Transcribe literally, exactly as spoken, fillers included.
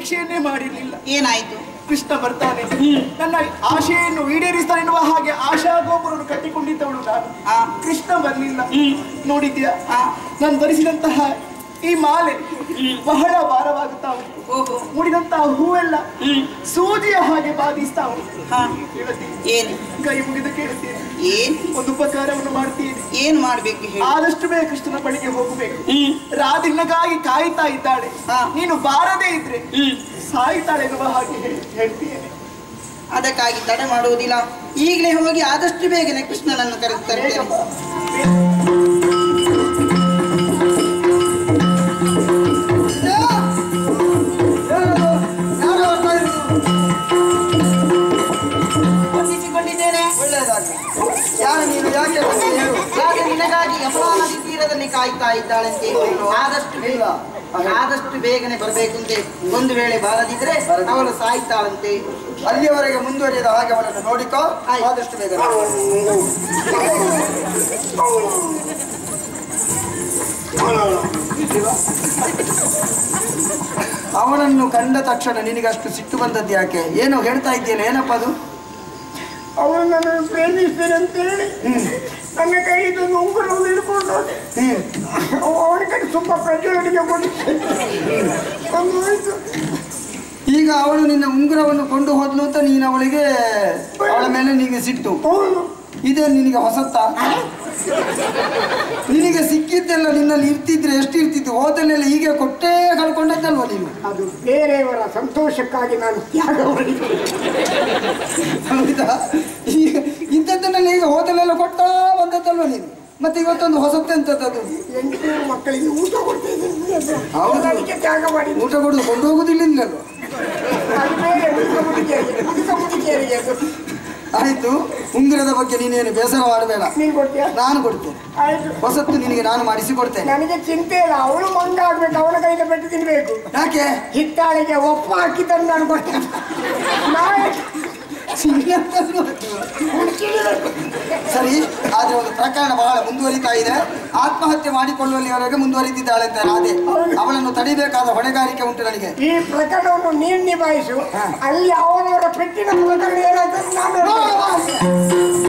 ನಿರೀಕ್ಷೆಯನ್ನೇ ಮಾಡಿರಲಿಲ್ಲ. ಏನಾಯ್ತು? ಕೃಷ್ಣ ಬರ್ತಾನೆ, ನನ್ನ ಆಶೆಯನ್ನು ಈಡೇರಿಸ್ತಾನೆ ಎನ್ನುವ ಹಾಗೆ ಆಶಾ ಗೋಪುರವನ್ನು ಕಟ್ಟಿಕೊಂಡಿದ್ದವಳು ನಾನು. ಕೃಷ್ಣ ಬರ್ಲಿಲ್ಲ. ನೋಡಿದ್ಯಾ, ನಾನು ಧರಿಸಿದಂತಹ ಈ ಮಾಲೆ ಬಹಳ ಭಾರವಾಗುತ್ತಾ ಉಂಟು. ಮುಡಿದಂತಹ ಹೂವೆಲ್ಲ ಸೂಜಿಯ ಹಾಗೆ ಬಾಧಿಸ್ತಾ ಉಂಟು. ಏನು? ಕೈ ಮುಗಿದು ಕೇಳುತ್ತೇನೆ, ಏನ್ ಒಂದು ಉಪಕಾರವನ್ನು ಮಾಡ್ತೀನಿ. ಏನ್ ಮಾಡ್ಬೇಕು? ಆದಷ್ಟು ಬೇಗ ಕೃಷ್ಣನ ಬಳಿಗೆ ಹೋಗಬೇಕು. ರಾಧಿನಗಾಗಿ ಕಾಯ್ತಾ ಇದ್ದಾಳೆ. ನೀನು ಬಾರದೇ ಇದ್ರೆ ಸಾಯ್ತಾಳೆ ಎನ್ನುವ ಹಾಗೆ ಹೇಳ್ತೀನಿ. ಅದಕ್ಕಾಗಿ ತಡೆ ಮಾಡುವುದಿಲ್ಲ. ಈಗಲೇ ಹೋಗಿ ಆದಷ್ಟು ಬೇಗನೆ ಕೃಷ್ಣನನ್ನು ಕರೆದು ತರ್ತೇನೆ. ನಿನಗಾಗಿ ಯಮುನಾ ನದಿ ತೀರದಲ್ಲಿ ಕಾಯ್ತಾ ಇದ್ದಾಳಂತೆ. ಆದಷ್ಟು ಬೇಗ ಆದಷ್ಟು ಬೇಗನೆ ಬರಬೇಕಂತೆ. ಒಂದು ವೇಳೆ ಬಾರದಿದ್ರೆ ಅವಳು ಸಾಯ್ತಾಳಂತೆ. ಅಲ್ಲಿಯವರೆಗೆ ಮುಂದುವರಿಯದ ಹಾಗೆ ಅವಳನ್ನು ನೋಡಿಕೋ. ಆದಷ್ಟು ಬೇಗ ಅವನನ್ನು ಕಂಡ ತಕ್ಷಣ ನಿನಗಷ್ಟು ಸಿಟ್ಟು ಬಂದದ್ದು ಯಾಕೆ? ಏನೋ ಹೇಳ್ತಾ ಇದ್ದೀಯಲ್ಲ, ಏನಪ್ಪ ಅದು? ಅವನು ನನ್ನನ್ನು ಪ್ರೇಮಿಸ್ತೇನೆ ಅಂತ ಹೇಳಿ ನನ್ನ ಕೈದು ಉಂಗುರವನ್ನು ಹಿಡ್ಕೊಂಡು ಅವನ ಕಡೆ ತುಂಬ ಪ್ರಜ್ವಲನಿಗೆ ಕೊಟ್ಟು ಈಗ ಅವಳು ನಿನ್ನ ಉಂಗುರವನ್ನು ಕೊಂಡು ಹೋದ್ಲು ಅಂತ ನೀನು ಅವಳಿಗೆ ಅವಳ ಮೇಲೆ ನಿನಗೆ ಸಿಟ್ಟು. ಇದೇ ನಿನಗೆ ಹೊಸತ್ತ? ನಿನಗೆ ಸಿಕ್ಕಿದ್ದೆಲ್ಲ ನಿನ್ನಲ್ಲಿ ಇರ್ತಿದ್ರೆ ಎಷ್ಟು ಇರ್ತಿತ್ತು? ಹೋದಲ್ಲೆಲ್ಲ ಹೀಗೆ ಕೊಟ್ಟೇ ಕಳ್ಕೊಂಡದ್ದಲ್ವ ನೀನು? ಅದು ಬೇರೆಯವರ ಸಂತೋಷಕ್ಕಾಗಿ ನಾನು ತ್ಯಾಗ ಮಾಡಿದ್ದೆ. ಹೌದಾ? ಈಗ ಇಂಥದ್ದನ್ನೆಲ್ಲ ಈಗ ಹೋದಲ್ಲೆಲ್ಲ ಕೊಟ್ಟ ಬಂದದ್ದಲ್ವ ನೀನು? ಮತ್ತೆ ಇವತ್ತೊಂದು ಹೊಸತ್ತೆ ಅಂತದ್ದು. ಎಂಟು ಮಕ್ಕಳಿಗೆ ಊಟ ಕೊಡ್ತಿದ್ದೆ. ಹೌದು, ಅದಕ್ಕೆ ತ್ಯಾಗ ಮಾಡಿ ಊಟ ಕೊಡುದು ಕೊಂಡು ಹೋಗುದಿಲ್ಲ ಇಲ್ಲಲ್ವ? ಅದು ಬೇರೆ ಉಳಿದ ಮುದುಕಿಯರಿಗೆ ಉಳಿದ ಮುದುಕಿಯರಿಗೆ ಅದು. ಆಯ್ತು, ಉಂಗುರದ ಬಗ್ಗೆ ನೀನೇನು ಬೇಸರ ಮಾಡಬೇಡ. ನೀನು ಕೊಡ್ತೀಯ? ನಾನು ಕೊಡ್ತೇನೆ. ಆಯ್ತು, ಹೊಸತ್ತು ನಿನಗೆ ನಾನು ಮಾಡಿಸಿ ಕೊಡ್ತೇನೆ. ನನಗೆ ಚಿಂತೆ ಇಲ್ಲ. ಅವಳು ಮಂಗ ಆಗ್ಬೇಕು, ಅವಳ ಕೈಗೆ ಪೆಟ್ಟು ತಿನ್ಬೇಕು. ಯಾಕೆ? ಹಿತ್ತಾಳಿಗೆ ಒಪ್ಪ ಹಾಕಿ ತಂದು ನಾನು ಕೊಡ್ತೇನೆ. ನಾಳೆ ಸರಿ, ಆದ್ರೆ ಒಂದು ಪ್ರಕರಣ ಬಹಳ ಮುಂದುವರಿತಾ ಇದೆ. ಆತ್ಮಹತ್ಯೆ ಮಾಡಿಕೊಳ್ಳುವಲ್ಲಿವರೆಗೆ ಮುಂದುವರಿತಿದ್ದಾಳೆ ಅಂತ ರಾಧೆ. ಅವಳನ್ನು ತಡಿಬೇಕಾದ ಹೊಣೆಗಾರಿಕೆ ಉಂಟು ನನಗೆ. ಈ ಪ್ರಕರಣವನ್ನು ನೀನು ನಿಭಾಯಿಸು. ಅಲ್ಲಿ ಅವರವರ ಪೆಟ್ಟಿನ ಪ್ರಕರಣ ಏನಾಯ್ತು ನಾನು